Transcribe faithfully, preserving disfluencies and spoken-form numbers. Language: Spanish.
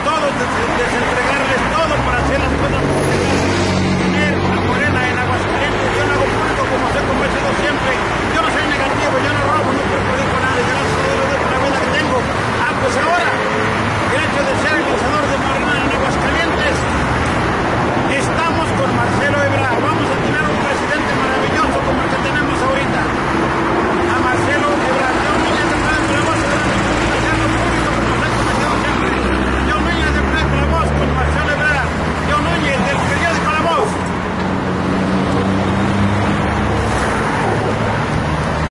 todos, des- desentregarles todo para hacer las cosas tener a Morena en Aguascalientes. Yo lo hago público como se ha convencido siempre. Yo no soy negativo, yo no robo, no perjudico a nadie. Gracias a Dios por la vida que tengo. Ah, pues ahora, el hecho de ser el